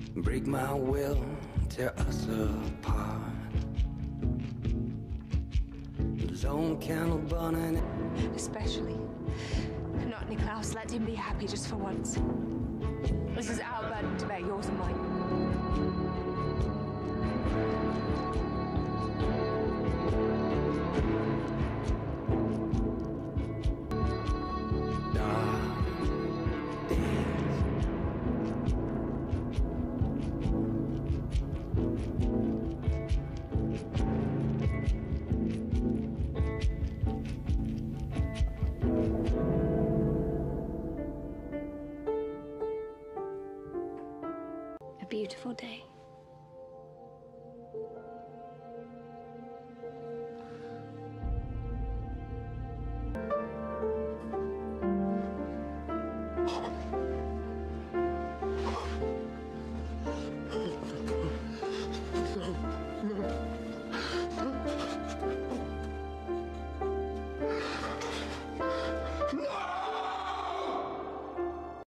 break my will, tear us apart. Lone candle burning. Especially not Niklaus. Let him be happy just for once. This is our burden to bear, yours and mine. A beautiful day.